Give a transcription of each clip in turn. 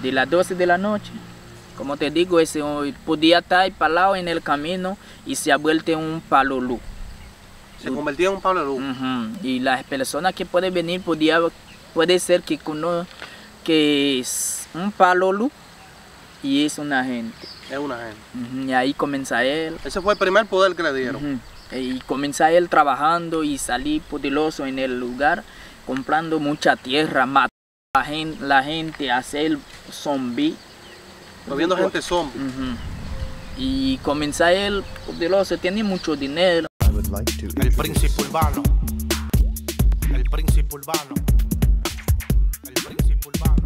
de las 12 de la noche. Como te digo, ese podía estar parado en el camino y se ha vuelto un palo luz. Se convertía en un palo luz. Y las personas que pueden venir puede ser que es un palo luz y es una gente. Es una gente. Y ahí comienza él. Ese fue el primer poder que le dieron. Y comienza él trabajando y salir poderoso en el lugar, comprando mucha tierra, matar a la gente, hacer zombie. Volviendo gente zombie. Y comienza él poderoso, tiene mucho dinero. El príncipe urbano. El príncipe urbano. El príncipe urbano.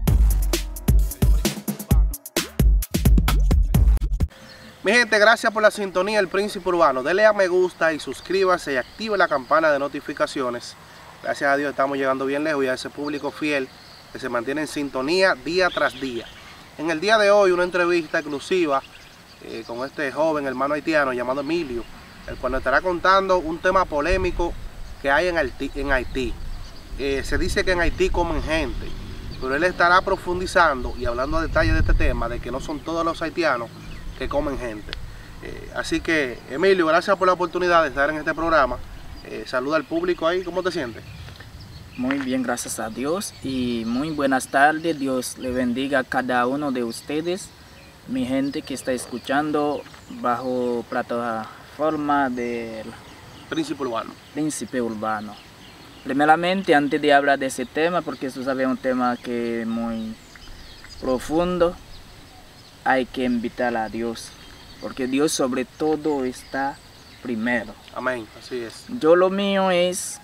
Mi gente, gracias por la sintonía del Príncipe Urbano. Dele a me gusta y suscríbase y active la campana de notificaciones. Gracias a Dios estamos llegando bien lejos y a ese público fiel que se mantiene en sintonía día tras día. En el día de hoy una entrevista exclusiva con este joven hermano haitiano llamado Emilio, el cual nos estará contando un tema polémico que hay en Haití. Se dice que en Haití comen gente, pero él estará profundizando y hablando a detalle de este tema, de que no son todos los haitianos que comen gente. Así que, Emilio, gracias por la oportunidad de estar en este programa. Saluda al público ahí, ¿cómo te sientes? Muy bien, gracias a Dios y muy buenas tardes. Dios le bendiga a cada uno de ustedes, mi gente que está escuchando bajo plataforma del Príncipe Urbano. Príncipe Urbano. Primeramente, antes de hablar de ese tema, porque eso es un tema que es muy profundo, hay que invitar a Dios, porque Dios sobre todo está primero. Amén, así es. Yo lo mío es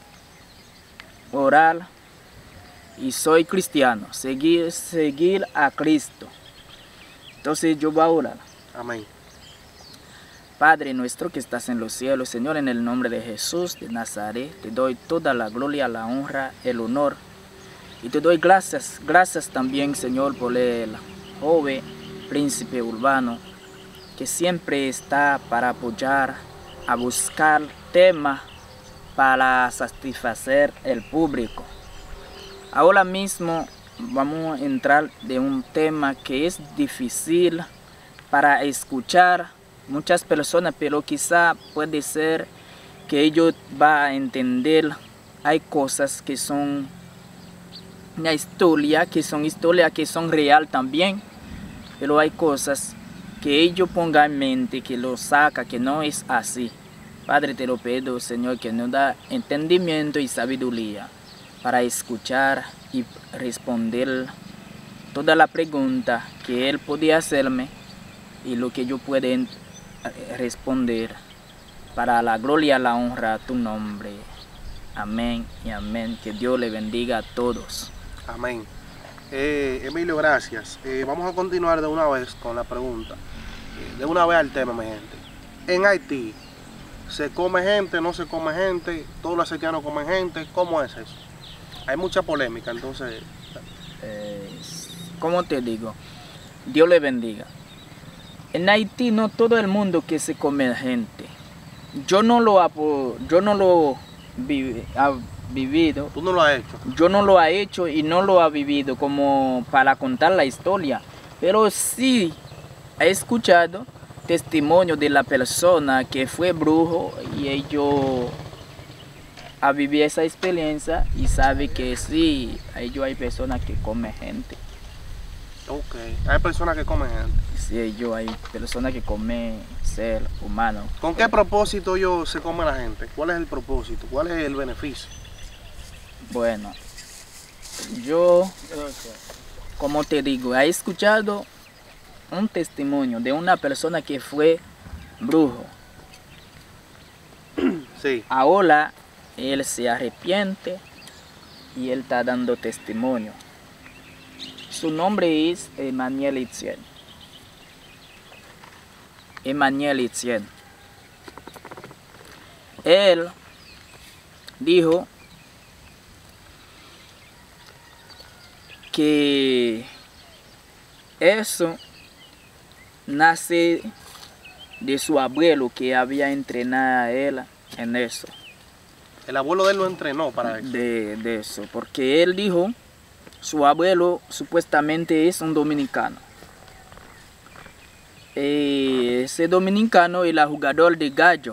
orar y soy cristiano, seguir a Cristo. Entonces yo voy a orar. Amén. Padre nuestro que estás en los cielos, Señor, en el nombre de Jesús de Nazaret, te doy toda la gloria, la honra, el honor. Y te doy gracias también, Señor, por el joven Príncipe Urbano, que siempre está para apoyar, a buscar temas para satisfacer el público. Ahora mismo vamos a entrar de un tema que es difícil para escuchar muchas personas, pero quizá puede ser que ellos van a entender. Hay cosas que son una historia, que son real también. Pero hay cosas que ellos pongan en mente, que lo saca, que no es así. Padre, te lo pido, Señor, que nos da entendimiento y sabiduría para escuchar y responder toda la pregunta que Él podía hacerme y lo que yo puedo responder para la gloria y la honra a tu nombre. Amén y amén. Que Dios le bendiga a todos. Amén. Emilio, gracias. Vamos a continuar de una vez con la pregunta. De una vez al tema, mi gente. En Haití, ¿se come gente, no se come gente? ¿Todos los haitianos comen gente? ¿Cómo es eso? Hay mucha polémica, entonces... ¿Cómo te digo? Dios le bendiga. En Haití no todo el mundo que se come gente. Yo no lo vivido. ¿Tú no lo has hecho? Yo no lo he hecho y no lo he vivido como para contar la historia, pero sí he escuchado testimonio de la persona que fue brujo y ellos ha vivido esa experiencia y sabe que sí, ellos hay personas que comen gente. Ok, hay personas que comen gente. Sí, ellos hay personas que comen ser humano. ¿Con qué propósito ellos se comen la gente? ¿Cuál es el propósito? ¿Cuál es el beneficio? Bueno, yo, como te digo, he escuchado un testimonio de una persona que fue brujo. Sí. Ahora él se arrepiente y él está dando testimonio. Su nombre es Emmanuel Etienne. Emmanuel Etienne. Él dijo que eso nace de su abuelo que había entrenado a él en eso. El abuelo de él lo entrenó para eso. De eso, porque él dijo su abuelo supuestamente es un dominicano. Ese dominicano es el jugador de gallo,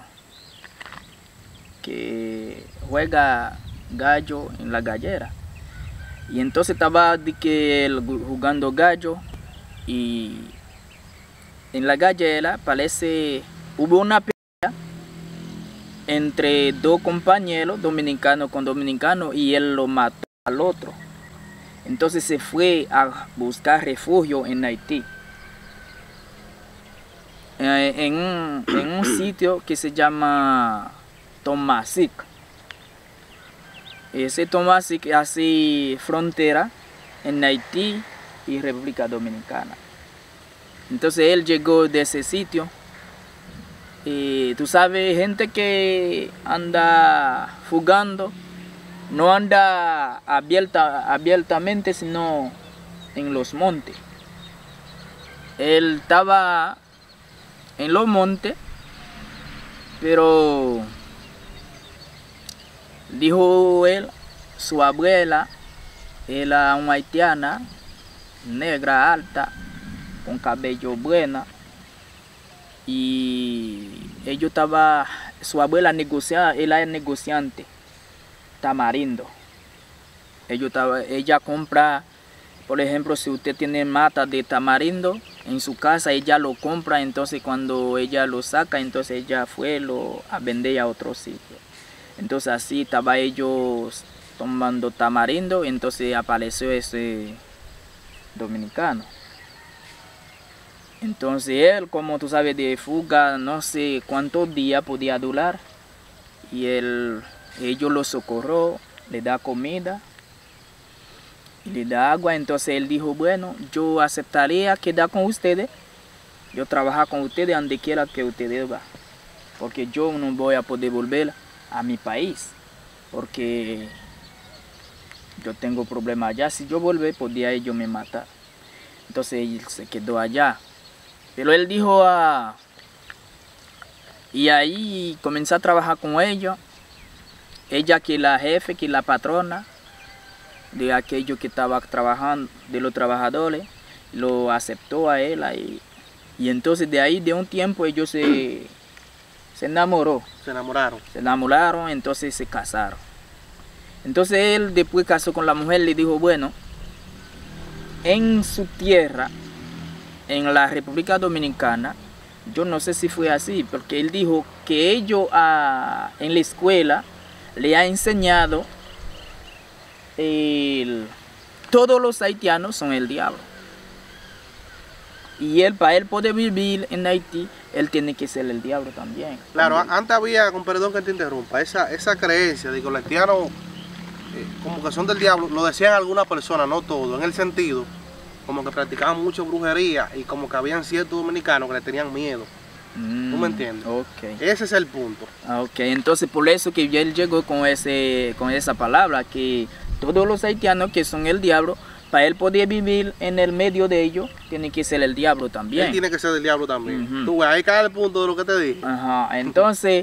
que juega gallo en la gallera. Y entonces estaba de que él jugando gallo y en la gallera parece hubo una pelea entre dos compañeros, dominicano con dominicano, y él lo mató al otro. Entonces se fue a buscar refugio en Haití, en un sitio que se llama Tomasic. Ese Tomasic hace frontera en Haití y República Dominicana. Entonces él llegó de ese sitio. Tú sabes, gente que anda fugando, no anda abiertamente, sino en los montes. Él estaba en los montes, pero dijo él, su abuela era una haitiana, negra, alta, con cabello buena, y su abuela negociaba, ella es negociante, tamarindo. Ella compra, por ejemplo, si usted tiene mata de tamarindo en su casa, ella lo compra, entonces cuando ella lo saca, entonces ella fue a vender a otro sitio. Entonces así estaba ellos tomando tamarindo, entonces apareció ese dominicano. Entonces él, como tú sabes, de fuga, no sé cuántos días podía durar, y ellos lo socorrió, le da comida y le da agua. Entonces él dijo, bueno, yo aceptaría quedar con ustedes, yo trabajar con ustedes donde quiera que ustedes van, porque yo no voy a poder volver a mi país, porque yo tengo problemas allá. Si yo vuelvo, podría ellos me matar. Entonces él se quedó allá. Pero él dijo, y ahí comenzó a trabajar con ellos. Ella, que la jefe, que la patrona de aquellos que estaban trabajando, de los trabajadores, lo aceptó a él ahí. Y entonces de ahí, de un tiempo, ellos se enamoraron. Se enamoraron, entonces se casaron. Entonces él después casó con la mujer, le dijo, bueno, en su tierra, en la República Dominicana, yo no sé si fue así, porque él dijo que ellos en la escuela le ha enseñado todos los haitianos son el diablo. Y él, para él poder vivir en Haití, él tiene que ser el diablo también. Claro, antes había, con perdón que te interrumpa, esa creencia de que los haitianos como que son del diablo, lo decían algunas personas, no todos, en el sentido como que practicaban mucho brujería y como que habían ciertos dominicanos que le tenían miedo. ¿Tú me entiendes? Okay. Ese es el punto. Ok, entonces por eso que él llegó con esa palabra, que todos los haitianos que son el diablo, para él poder vivir en el medio de ellos, tiene que ser el diablo también. Él tiene que ser el diablo también. Tú ves, ahí cae el punto de lo que te dije. Ajá, entonces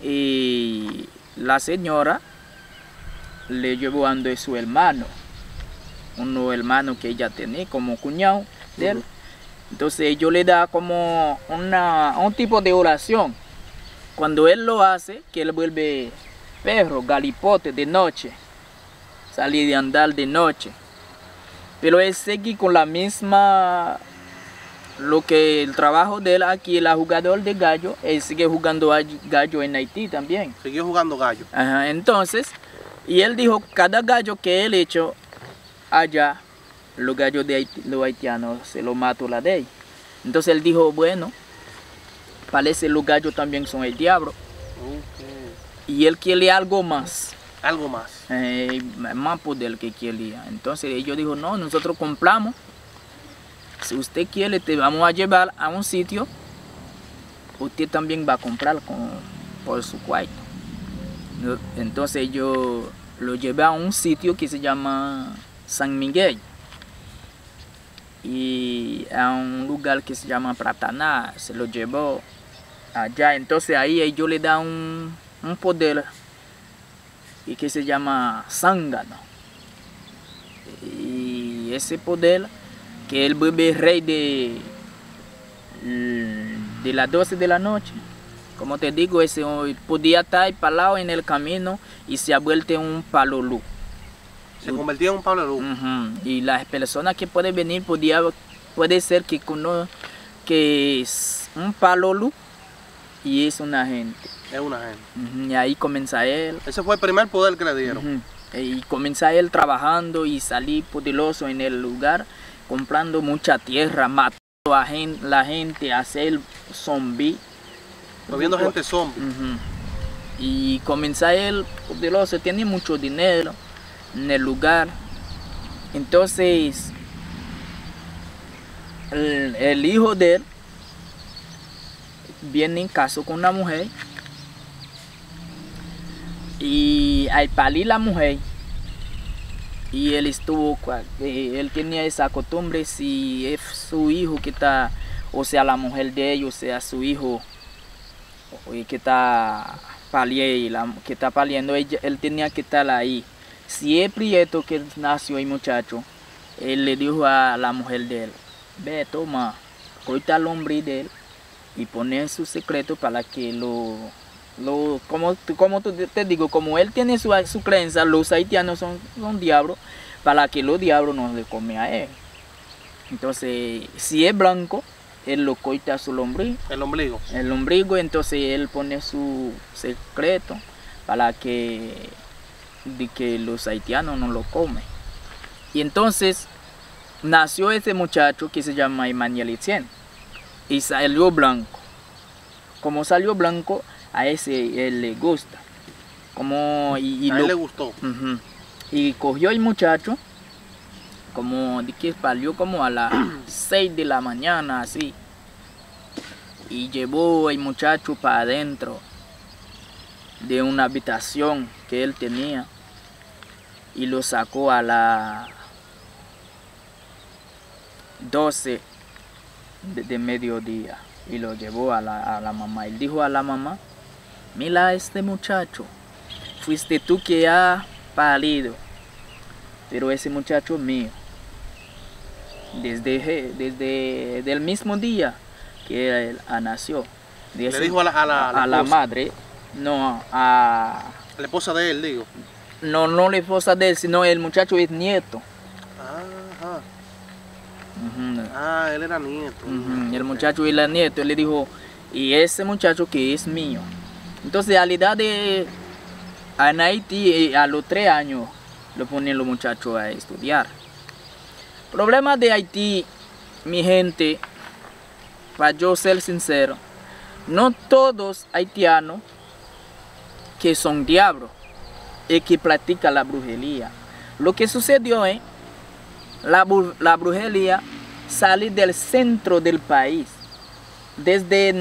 la señora le llevó a su hermano, uno hermano que ella tenía como cuñado de él. Entonces ellos le da como un tipo de oración. Cuando él lo hace, que él vuelve perro, galipote de noche, salir de andar de noche. Pero él sigue con la misma, lo que el trabajo de él aquí, el jugador de gallo, él sigue jugando gallo en Haití también. Siguió jugando gallo. Ajá, entonces, y él dijo, cada gallo que él hecho allá, los gallos de Haití, los haitianos, se lo mató la ley. Entonces él dijo, bueno, parece los gallos también son el diablo. Okay. Y él quiere algo más. Algo más. Más poder que quería. Entonces ellos dijo, no, nosotros compramos. Si usted quiere, te vamos a llevar a un sitio. Usted también va a comprar por su cuarto. Entonces yo lo llevé a un sitio que se llama San Miguel. Y a un lugar que se llama Prataná, se lo llevó allá. Entonces ahí ellos le dan un poder y que se llama zángano. Y y ese poder que él vuelve rey de las 12 de la noche. Como te digo, ese podía estar parado en el camino y se ha vuelto un palo luz. Se convirtió en un palo luz. Y las personas que pueden venir puede ser que es un palo luz y es una gente. Es una gente. Y ahí comienza él. Ese fue el primer poder que le dieron. Y comienza él trabajando y salir poderoso en el lugar, comprando mucha tierra, matando a la gente, hacer zombie. Moviendo gente zombie. Y comienza él poderoso, tiene mucho dinero en el lugar. Entonces, el hijo de él viene en caso con una mujer. Y al parir la mujer, y él él tenía esa costumbre, si es su hijo que está, o sea la mujer de ellos, o sea su hijo que está pariendo, él tenía que estar ahí. Si es prieto que nació el muchacho, él le dijo a la mujer de él, ve, toma, corta el hombre de él y pone su secreto para que como te digo, como él tiene su creencia, los haitianos son diablos, para que los diablos no le comen a él. Entonces, si es blanco, él lo corta su lombriz. El ombligo. El ombligo, entonces él pone su secreto para que los haitianos no lo comen. Y entonces nació ese muchacho que se llama Emmanuel Etienne y salió blanco. Como salió blanco, a ese él le gusta. A él le gustó. Y cogió el muchacho, como de que salió como a las 6 de la mañana, así. Y llevó el muchacho para adentro de una habitación que él tenía. Y lo sacó a las 12 de mediodía. Y lo llevó a la mamá. Él dijo a la mamá, mira este muchacho, fuiste tú que ha parido, pero ese muchacho es mío. Desde el mismo día que él nació. Le dijo a la madre, no, a la esposa de él, digo. No la esposa de él, sino el muchacho es nieto. Él era nieto. El muchacho era nieto, él le dijo, y ese muchacho que es mío. Entonces a la edad en Haití, a los 3 años, lo ponen los muchachos a estudiar. Problema de Haití, mi gente, para yo ser sincero, no todos haitianos que son diablos y que practican la brujería. Lo que sucedió es la brujería sale del centro del país. Desde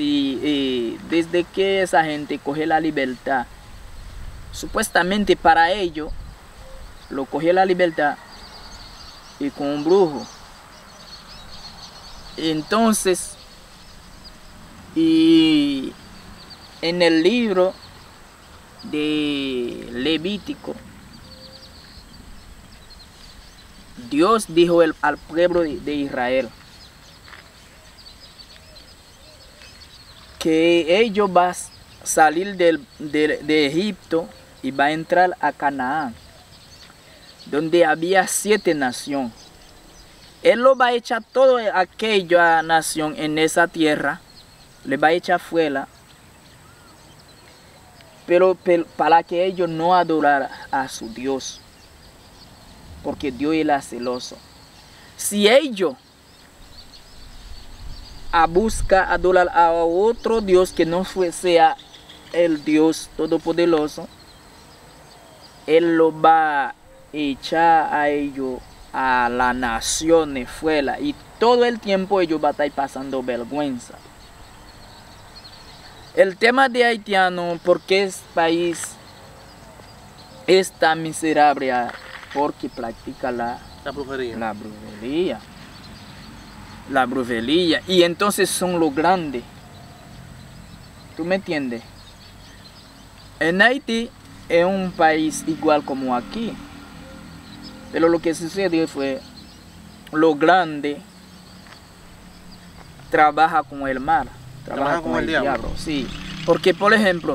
que esa gente coge la libertad, supuestamente para ello, lo coge la libertad y con un brujo. Entonces, y en el libro de Levítico, Dios dijo al pueblo de Israel que ellos van a salir de Egipto y va a entrar a Canaán, donde había 7 naciones. Él lo va a echar todo aquella nación en esa tierra, le va a echar fuera, pero para que ellos no adoraran a su Dios, porque Dios era celoso. Si ellos buscan adorar a otro Dios que no sea el Dios Todopoderoso, Él lo va a echar a ellos, a las naciones fuera, y todo el tiempo ellos van a estar pasando vergüenza. El tema de haitiano, porque este país es tan miserable, porque practica la brujería, y entonces son los grandes. ¿Tú me entiendes? En Haití es un país igual como aquí, pero lo que sucedió fue lo grande trabaja con el mal, Trabaja con el diablo. Sí, porque por ejemplo,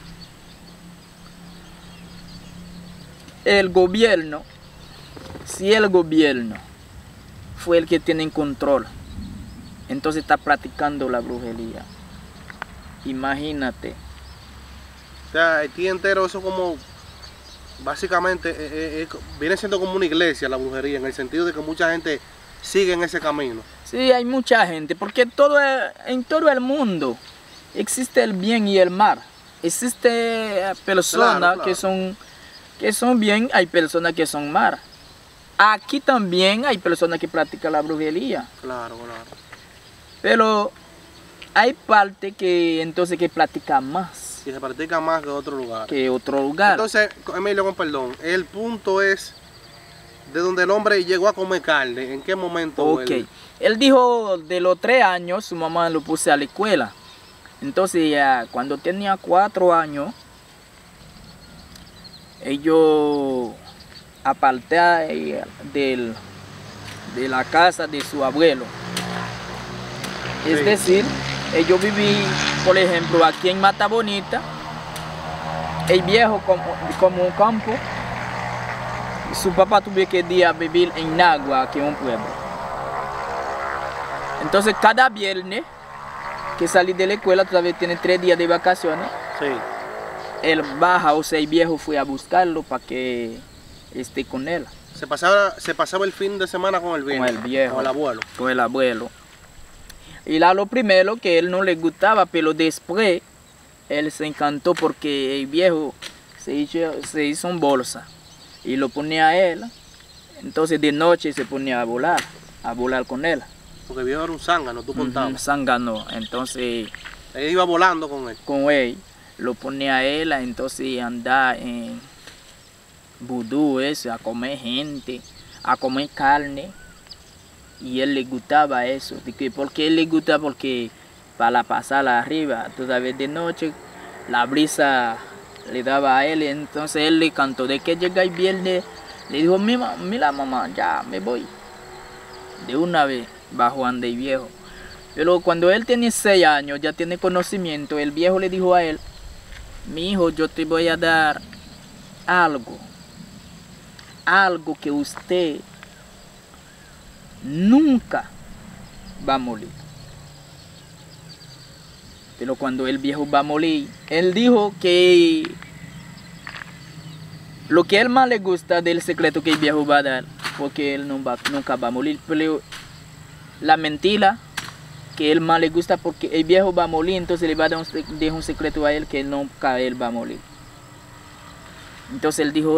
el gobierno, si el gobierno fue el que tiene control, entonces está practicando la brujería. Imagínate. O sea, Haití entero, eso como, básicamente, viene siendo como una iglesia la brujería, en el sentido de que mucha gente sigue en ese camino. Sí, hay mucha gente, porque en todo el mundo existe el bien y el mal. Existe personas Claro. que son bien, hay personas que son mal. Aquí también hay personas que practican la brujería, Claro. pero hay parte que entonces que practica más Y se practica más que otro lugar. que otro lugar. Entonces, Emilio, con perdón, el punto es de donde el hombre llegó a comer carne, ¿en qué momento? Ok, él dijo de los 3 años su mamá lo puse a la escuela. Entonces ya cuando tenía 4 años, ellos aparte de la casa de su abuelo. Es Sí. decir, yo viví, por ejemplo, aquí en Mata Bonita, el viejo como un campo. Su papá tuvo que ir a vivir en Nagua, que es un pueblo. Entonces cada viernes que salí de la escuela, todavía tiene 3 días de vacaciones, Sí. él baja, o sea, el viejo fue a buscarlo para que esté con él. Se pasaba el fin de semana con el viejo. Con el viejo. Con el abuelo. Con el abuelo. Y lo primero que él no le gustaba, pero después él se encantó porque el viejo se hizo en bolsa y lo ponía a él. Entonces de noche se ponía a volar con él. Porque el viejo era un zángano, tú contabas. Zángano. Entonces Él iba volando con él. con él lo ponía a él, entonces andaba en vudú, eso, a comer gente, a comer carne. Y él le gustaba eso. Porque él le gusta porque para pasarla arriba, todavía de noche, la brisa le daba a él. Entonces él le cantó. De que llega el viernes, le dijo, mira mamá, ya me voy. De una vez bajó ande el viejo. Pero cuando él tiene 6 años, ya tiene conocimiento, el viejo le dijo a él, mi hijo, yo te voy a dar algo que usted nunca va a morir. Pero cuando el viejo va a morir, él dijo que lo que a él más le gusta del secreto que el viejo va a dar, porque él nunca va a morir. Pero la mentira que él más le gusta, porque el viejo va a morir, entonces le va a dar un secreto a él que nunca él va a morir. Entonces él dijo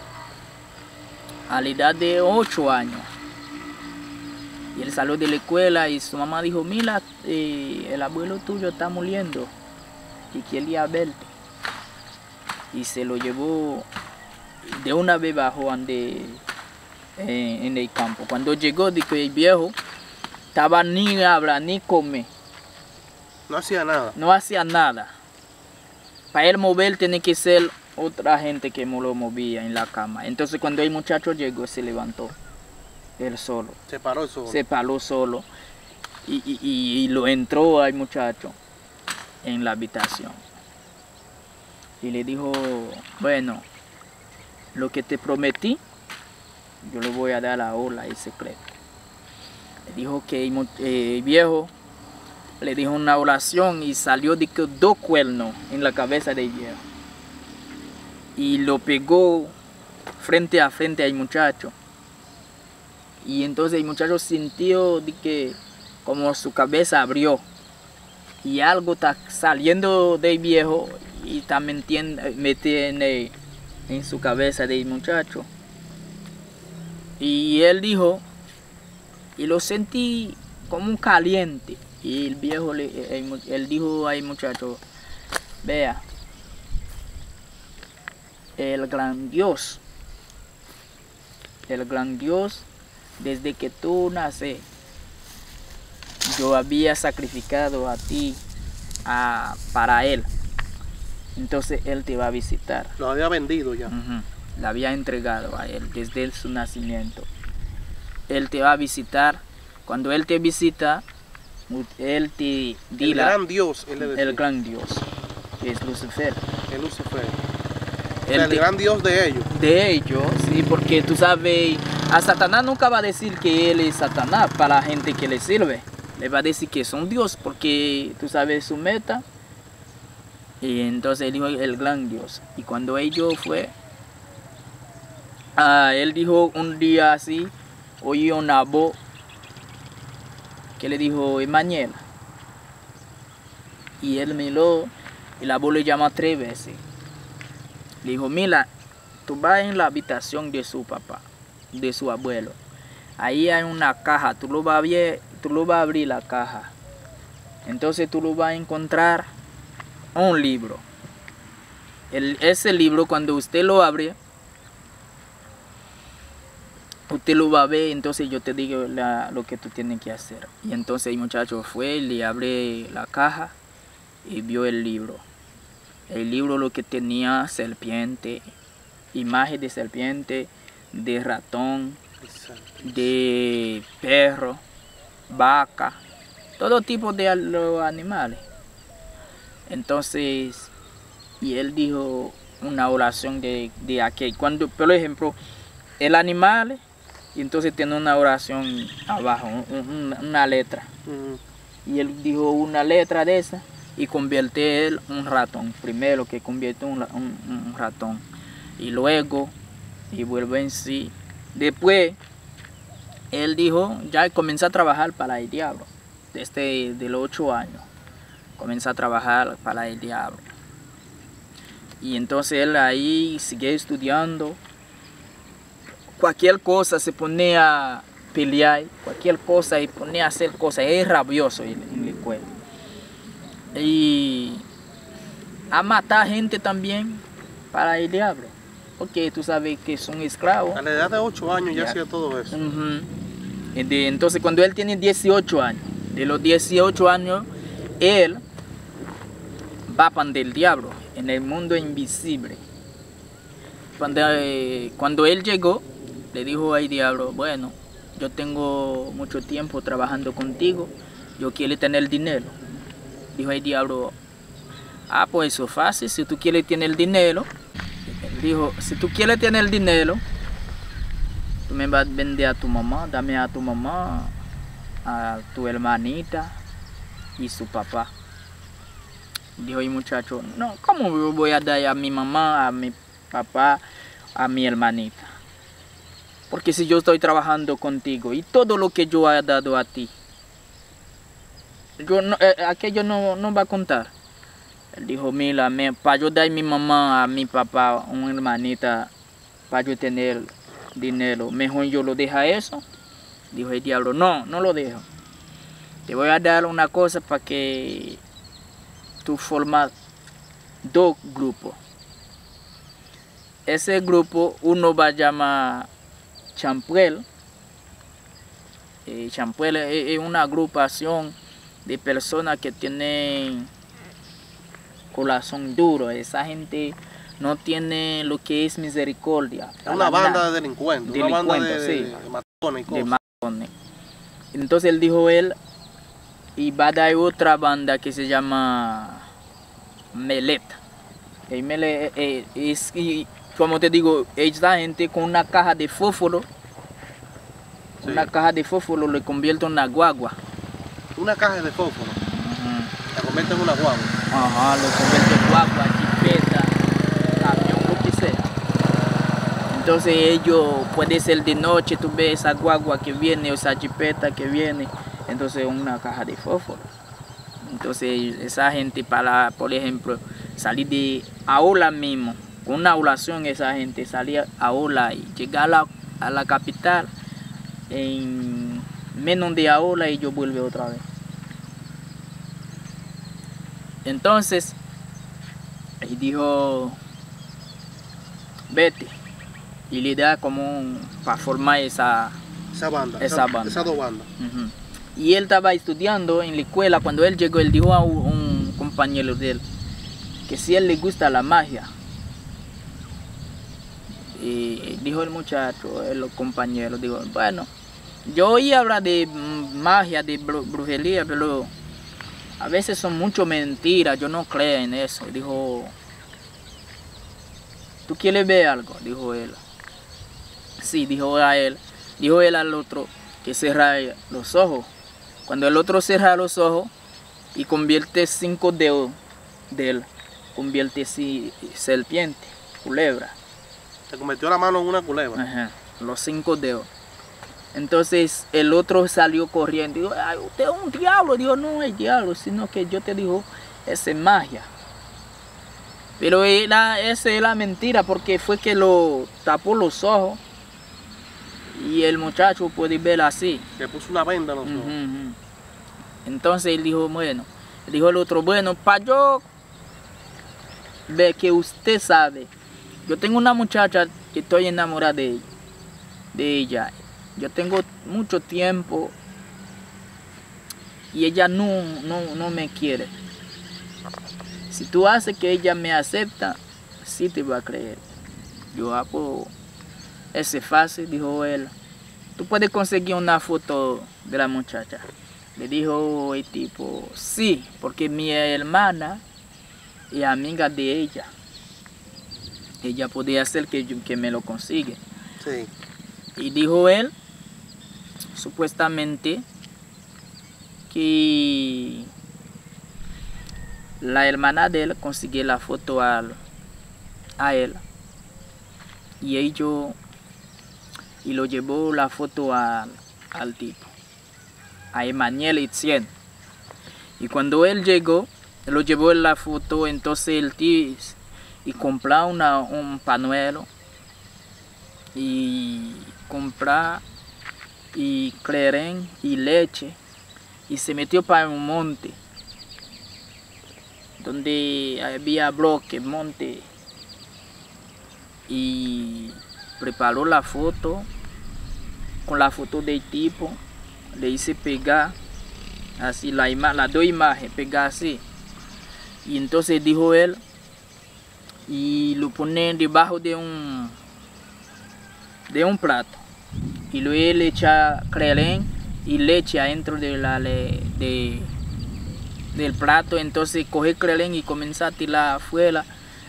a la edad de 8 años, y él salió de la escuela y su mamá dijo, mira, el abuelo tuyo está muriendo y quería verte. Y se lo llevó de una vez bajo en el campo. Cuando llegó, dijo el viejo, estaba ni habla ni come. No hacía nada. No hacía nada. Para él mover tiene que ser otra gente que lo movía en la cama. Entonces cuando el muchacho llegó, se levantó. Él solo. Se paró solo. Se paró solo. Y lo entró al muchacho en la habitación. Y le dijo, bueno, lo que te prometí, yo le voy a dar ahora el secreto. Le dijo que el viejo le dijo una oración y salió de 2 cuernos en la cabeza del viejo. Y lo pegó frente a frente al muchacho. Y entonces el muchacho sintió de que como su cabeza abrió. Y algo está saliendo del viejo y está metiendo en su cabeza del muchacho. Y él dijo, y lo sentí como un caliente. Y el viejo, él dijo al muchacho, vea, el gran Dios, desde que tú naces, yo había sacrificado a ti para él. Entonces él te va a visitar. Lo había vendido ya. La había entregado a él desde su nacimiento. Él te va a visitar. Cuando Él te visita, Él te El gran Dios, él le decía. el gran Dios, que es Lucifer. El Lucifer. Él El te- gran Dios de ellos. De ellos, sí, porque tú sabes, a Satanás nunca va a decir que Él es Satanás para la gente que le sirve. Le va a decir que es un Dios, porque tú sabes su meta. Y entonces Él dijo el gran Dios. Y cuando ellos fue, Él dijo un día así, oyó una voz que le dijo Emanuel. Y él miró y la voz le llama 3 veces. Le dijo, mira, tú vas en la habitación de su papá, de su abuelo. Ahí hay una caja, tú lo vas a abrir la caja. Entonces tú lo vas a encontrar un libro. Ese libro, cuando usted lo abre, usted lo va a ver, entonces yo te digo lo que tú tienes que hacer. Y entonces el muchacho fue, le abre la caja y vio el libro. El libro lo que tenía serpiente, imagen de serpiente, de ratón, de perro, vaca, todo tipo de los animales. Entonces, y él dijo una oración de aquel. Cuando, por ejemplo, el animal, y entonces tiene una oración abajo, una letra. Y él dijo una letra de esa y convierte él un ratón. Primero que convierte un ratón. Y luego, y vuelve en sí. Después, él dijo, ya comenzó a trabajar para el diablo. Desde los 8 años. Comenzó a trabajar para el diablo. Y entonces él ahí sigue estudiando. Cualquier cosa se ponía a pelear, cualquier cosa y ponía a hacer cosas. Es rabioso en la escuela. Y a matar gente también para el diablo. Porque tú sabes que son esclavos. A la edad de 8 años ya Ya. hacía todo eso. Entonces cuando él tiene 18 años, de los 18 años, él va para el diablo, en el mundo invisible. Cuando él llegó, le dijo al diablo, bueno, yo tengo mucho tiempo trabajando contigo, yo quiero tener dinero. Dijo el diablo, pues eso es fácil, si tú quieres tener el dinero, dijo, si tú quieres tener el dinero, tú me vas a vender a tu mamá, dame a tu mamá, a tu hermanita y su papá. Dijo el muchacho, no, ¿cómo voy a dar a mi mamá, a mi papá, a mi hermanita? Porque si yo estoy trabajando contigo y todo lo que yo he dado a ti, aquello no va a contar. Él dijo, mira, para yo dar a mi mamá, a mi papá, una hermanita, para yo tener dinero, mejor yo lo dejo eso. Dijo el diablo, no lo dejo. Te voy a dar una cosa para que tú formas 2 grupos. Ese grupo, uno va a llamar Champuel. Champuel es una agrupación de personas que tienen corazón duro. Esa gente no tiene lo que es misericordia. Es una banda de delincuentes, una banda de matones y cosas. Matones. Entonces él dijo y va a dar otra banda que se llama Melet. Y como te digo, esa gente con una caja de fósforo, Sí. una caja de fósforo le convierte en una guagua. Una caja de fósforo, la convierte en una guagua. Ajá, lo convierte en guagua, jipeta, camión, lo que sea. Entonces ellos, puede ser de noche, tú ves esa guagua que viene o esa jipeta que viene, entonces una caja de fósforo. Entonces esa gente para, por ejemplo, salir de Aola mismo, con una oración esa gente salía a Aola y llegar a la capital en menos de Aola y yo vuelve otra vez. Entonces, él dijo, vete, y le da como para formar esa banda. Esas 2 bandas. Y él estaba estudiando en la escuela. Cuando él llegó, él dijo a un compañero de él que si él le gusta la magia. Y dijo el muchacho, el compañero, dijo, bueno, Yo oí hablar de magia, de brujería, pero a veces son mucho mentiras, yo no creo en eso. Dijo, ¿tú quieres ver algo? Dijo él. Sí, dijo él al otro que cierra los ojos. Cuando el otro cierra los ojos y convierte 5 dedos de él, convierte en serpiente, culebra. Se convirtió la mano en una culebra. Ajá, los 5 dedos. Entonces el otro salió corriendo. Dijo, ay, usted es un diablo. Dijo, no es diablo, sino que yo te digo, esa es magia. Pero esa es la mentira, porque fue que lo tapó los ojos. Y el muchacho puede ver así. Le puso una venda en los ojos. Entonces él dijo, bueno, dijo el otro, bueno, para yo ver que usted sabe, yo tengo una muchacha que estoy enamorada de ella. Yo tengo mucho tiempo y ella no me quiere. Si tú haces que ella me acepta, sí te va a creer. Yo hago ese fácil, dijo él. Tú puedes conseguir una foto de la muchacha. Le dijo el tipo, sí, porque mi hermana es amiga de ella. Ella podría hacer que me lo consigue. Sí. Y dijo él, supuestamente, que la hermana de él consiguió la foto a él. Y lo llevó la foto al tipo, a Emmanuel Etienne. Y cuando él llegó, lo llevó en la foto, entonces el tío y compró un pañuelo y comprar y creen y leche y se metió para un monte donde había bloques, monte, y preparó la foto con la foto del tipo, le hice pegar así las dos imágenes, pegar así, y entonces dijo él, y lo ponen debajo de un plato, y luego él echa creen y leche adentro del plato. Entonces coge creen y comienza a tirar afuera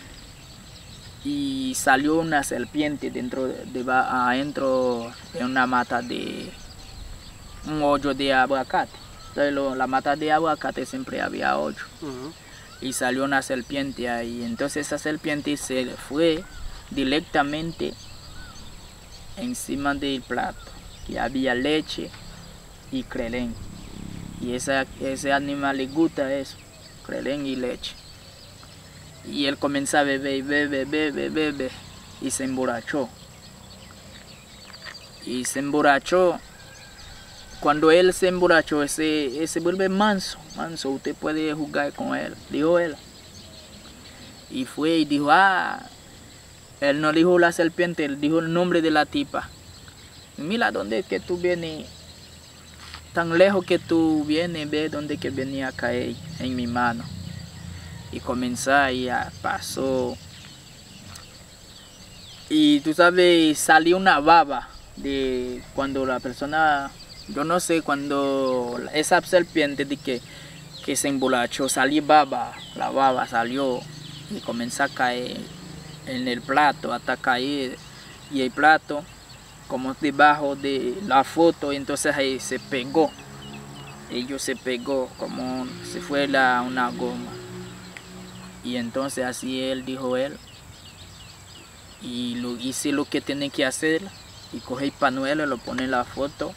y salió una serpiente adentro de una mata de un hoyo de aguacate. Entonces la mata de aguacate siempre había hoyo. Y salió una serpiente ahí. Entonces esa serpiente se fue directamente encima del plato, que había leche y crelén. Y ese animal le gusta eso, crelén y leche. Y él comenzó a beber, y se emborrachó. Cuando él se emborrachó, se vuelve manso, usted puede jugar con él, dijo él. Y fue y dijo, él no dijo la serpiente, él dijo el nombre de la tipa. Mira dónde es que tú vienes, tan lejos que tú vienes, ve dónde que venía a caer en mi mano. Y comenzó y pasó. Y tú sabes, salió una baba de cuando la persona, yo no sé, cuando esa serpiente de que se emborrachó, salió baba, la baba salió y comenzó a caer en el plato hasta caer, y el plato como debajo de la foto, entonces ahí se pegó, se pegó como si fuera una goma. Y entonces así dijo él, y hice lo que tiene que hacer, y coge el pañuelo, lo pone en la foto,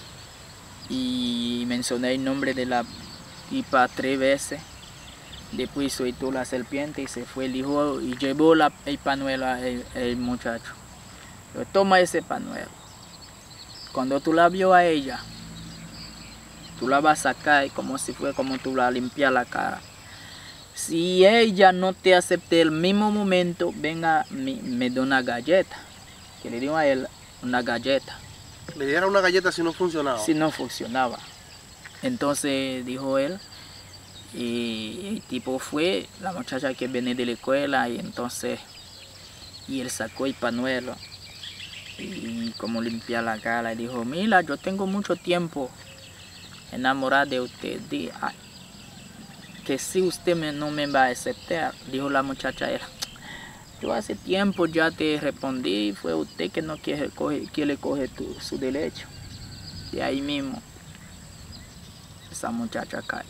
y mencioné el nombre de la tipa 3 veces. Después soltó la serpiente y se fue el hijo y llevó el pañuelo al muchacho. Pero toma ese pañuelo. Cuando tú la vio a ella, tú la vas a sacar como si fuera como tú la limpias la cara. Si ella no te acepta el mismo momento, venga, me da una galleta. Que le dio a él una galleta. Le dieron una galleta si no funcionaba. Si no funcionaba. Entonces dijo él, y el tipo fue, la muchacha que viene de la escuela, y entonces, y él sacó el pañuelo, y como limpiar la cara. Y dijo, mira, yo tengo mucho tiempo enamorada de usted. Que si usted no me va a aceptar, dijo la muchacha. Yo hace tiempo ya te respondí, fue usted que no quiere coger su derecho. Y ahí mismo, esa muchacha cae.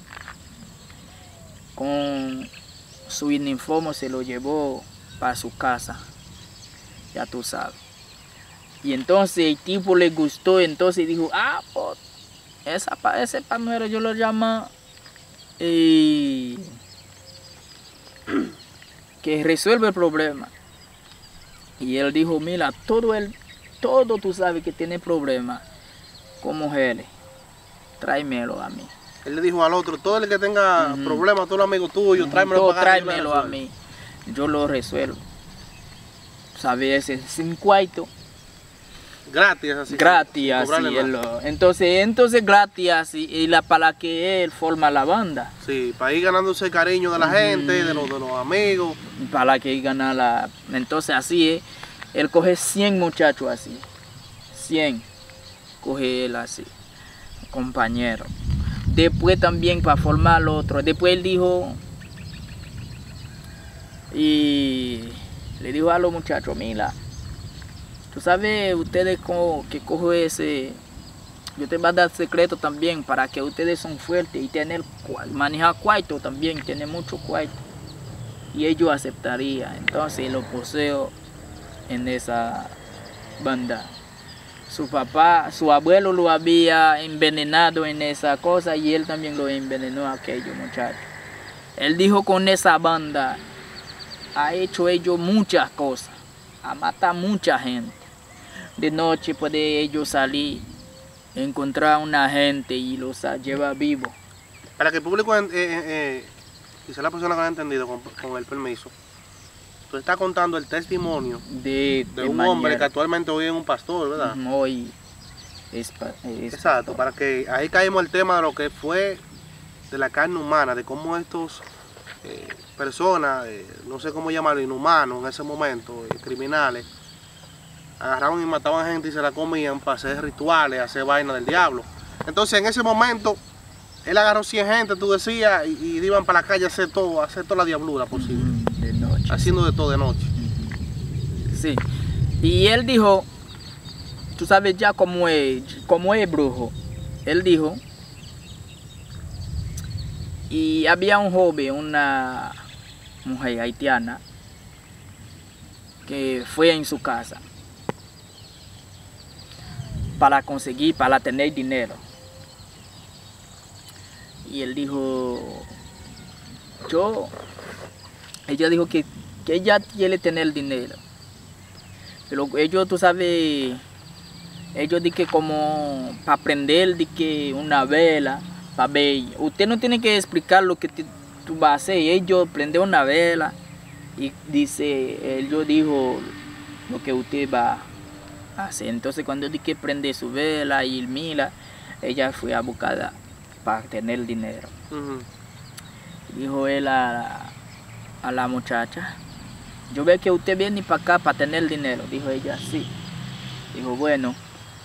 Con su uniforme se lo llevó para su casa, ya tú sabes. Y entonces el tipo le gustó, entonces dijo, pues, ese panuelo yo lo llamo que resuelve el problema. Y él dijo, mira, todo tú sabes que tiene problemas con mujeres, tráemelo a mí. Él le dijo al otro, todo el que tenga problemas, todo amigo tuyo, tráemelo para acá. Tráemelo a mí, yo lo resuelvo. ¿Sabes? Sin cuarto. Gratis, así. Gratis, así. Entonces gratis, y para que él forma la banda. Sí, para ir ganándose el cariño de la gente, de los amigos. Para que él gane la... Entonces así es. Él coge 100 muchachos así. 100. Coge él así. Compañero. Después también para formar otro. Después él dijo... Y le dijo a los muchachos, mira, tú sabes, ustedes que cojo ese, yo te voy a dar secreto también para que ustedes son fuertes y manejar cuarto también, tener mucho cuarto. Y ellos aceptarían. Entonces lo poseo en esa banda. Su abuelo lo había envenenado en esa cosa y él también lo envenenó a aquellos muchachos. Él dijo con esa banda, ha hecho ellos muchas cosas, ha matado mucha gente. De noche puede ellos salir, encontrar a una gente y los lleva vivo. Para que el público, quizá la persona que lo ha entendido con el permiso, tú estás contando el testimonio de un hombre que actualmente hoy es un pastor, ¿verdad? Hoy es exacto, para que ahí caímos el tema de lo que fue de la carne humana, de cómo estos personas, no sé cómo llamarlo, inhumanos en ese momento, criminales, agarraban y mataban gente y se la comían para hacer rituales, hacer vainas del diablo. Entonces en ese momento, él agarró 100 gente, tú decías, y iban para la calle a hacer toda la diablura posible. De noche. Haciendo de todo de noche. Sí. Y él dijo, tú sabes ya cómo es brujo. Él dijo, y había un joven, una mujer haitiana, que fue en su casa para tener dinero. Y él dijo, ella dijo que ella quiere tener dinero. Pero ellos, tú sabes, ellos dicen que como para prender una vela, para ver. Usted no tiene que explicar lo que tú vas a hacer. Ellos prenden una vela y ellos dijo lo que usted va a hacer. Entonces cuando dice que prende su vela y mira, ella fue a buscar para tener dinero. Dijo él a la muchacha, yo veo que usted viene para acá para tener dinero. Dijo ella, sí. Dijo, bueno,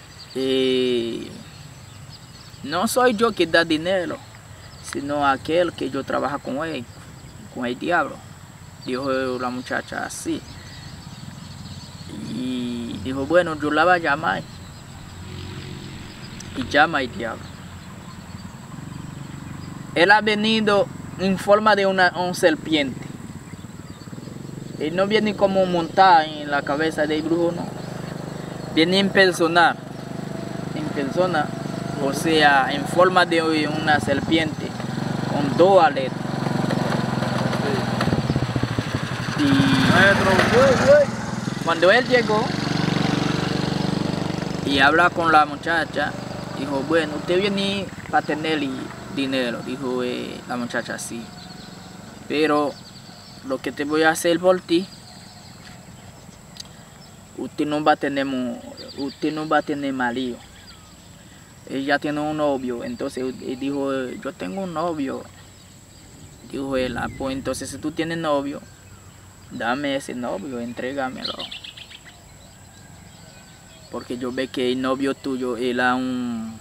no soy yo que da dinero, sino aquel que yo trabajo con él, con el diablo. Dijo la muchacha así. Y dijo, bueno, yo la voy a llamar. Y llama al diablo. Él ha venido en forma de una serpiente. Él no viene como montada en la cabeza del brujo, no. Viene en persona. O sea, en forma de una serpiente con 2 aletas. Y cuando él llegó y habla con la muchacha, dijo, bueno, usted viene para tener dinero. Dijo la muchacha, sí. Pero lo que te voy a hacer por ti, usted no va a tener marido. Ella tiene un novio. Entonces él dijo, yo tengo un novio. Dijo él, pues entonces si tú tienes novio, dame ese novio, entrégamelo. porque yo ve que el novio tuyo era un,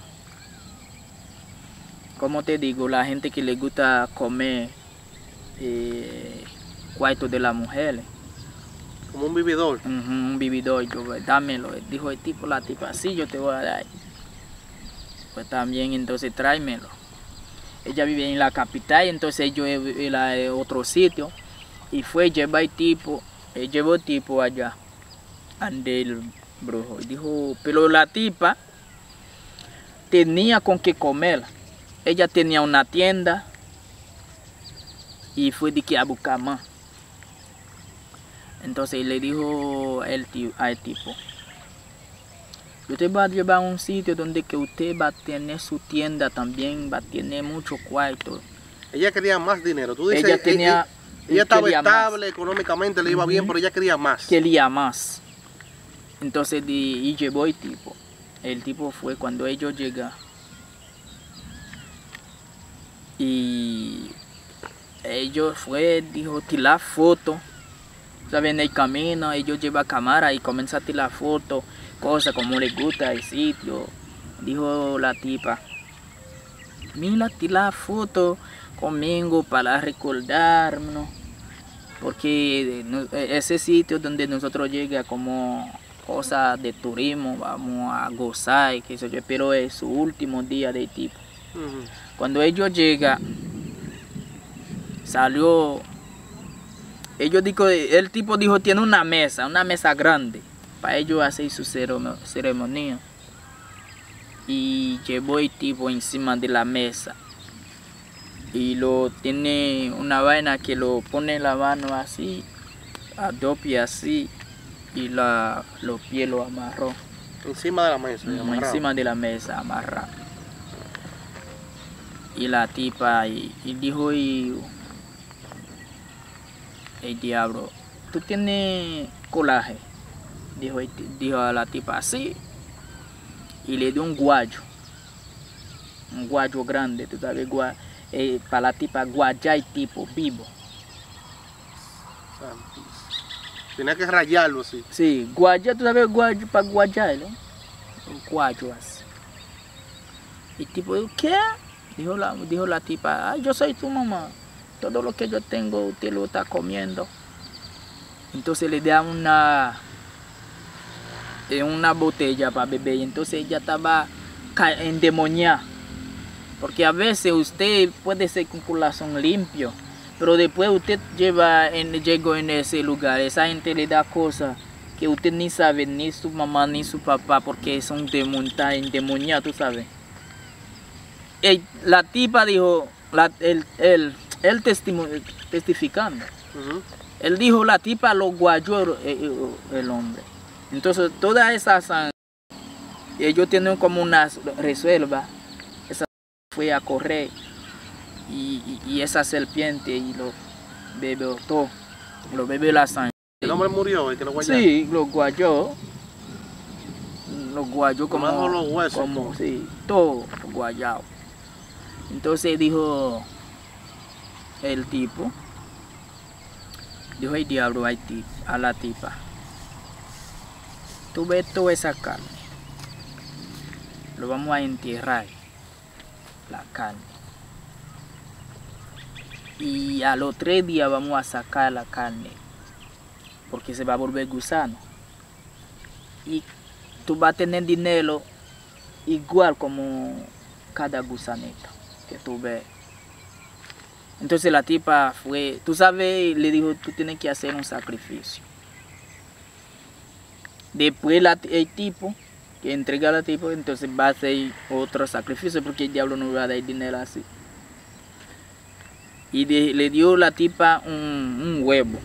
¿cómo te digo? La gente que le gusta comer cuarto de las mujeres. Como un vividor. Un vividor. Yo, dámelo. Dijo el tipo, la tipa, sí, yo te voy a dar. Pues también, entonces tráemelo. Ella vive en la capital, entonces yo era a otro sitio. Y fue llevar el tipo, llevó el tipo allá, ande el brujo. Y dijo, pero la tipa tenía con qué comer. Ella tenía una tienda y fue de que a buscar más. Entonces le dijo al tipo, yo te voy a llevar a un sitio donde que usted va a tener su tienda también, va a tener mucho cuarto. Ella quería más dinero. Tú dices, ella estaba estable, económicamente le iba bien, pero ella quería más. Quería más. Entonces y llevó el tipo. El tipo fue cuando ellos llegan. Y ellos fue, dijo, tirar foto. ¿Saben? En el camino ellos llevan cámara y comienzan a tirar fotos, cosas como les gusta el sitio. Dijo la tipa, mira, tirar foto conmigo para recordarnos, porque ese sitio donde nosotros llegamos como cosas de turismo, vamos a gozar, que eso yo espero es su último día de tipo. Cuando ellos llegan, salió, el tipo dijo, tiene una mesa grande, para ellos hacer su ceremonia. Y llevó el tipo encima de la mesa. Y lo tiene una vaina que lo pone la mano así, a dos pies así, y los pies lo amarró. Encima de la mesa. Encima de la mesa, amarrado. Y la tipa, y dijo, el diablo, ¿tú tienes coraje? Dijo a la tipa, sí. Y le dio un guayo grande, tú sabes, para la tipa guayar el tipo vivo. Santísimo. Tenía que rayarlo así. Sí, guayar, tú sabes, guayo para guayar, ¿no? Un guayo así. Y el tipo dijo, ¿qué? Dijo la tipa, ay, yo soy tu mamá. Todo lo que yo tengo usted lo está comiendo. Entonces le da una botella para beber. Y entonces ella estaba endemoniada. Porque a veces usted puede ser con corazón limpio, pero después usted llegó en ese lugar, esa gente le da cosas que usted ni sabe, ni su mamá ni su papá, porque son endemoniados, tú sabes. La tipa dijo, él testificando, él dijo, la tipa lo guayó el hombre. Entonces toda esa sangre, ellos tienen como una reserva, esa fue a correr y esa serpiente y lo bebió todo, lo bebió la sangre. ¿El hombre murió y que lo guayó? Sí, lo guayó como los huesos, como, sí, todo guayado. Entonces dijo el tipo, dijo el diablo a la tipa, tú ves toda esa carne, lo vamos a enterrar, la carne, y a los 3 días vamos a sacar la carne, porque se va a volver gusano, y tú vas a tener dinero igual como cada gusanito que tú ves. Entonces la tipa fue, tú sabes, le dijo, tú tienes que hacer un sacrificio. Después el tipo que entrega al tipo, entonces va a hacer otro sacrificio, porque el diablo no va a dar dinero así. Y le dio la tipa un huevo.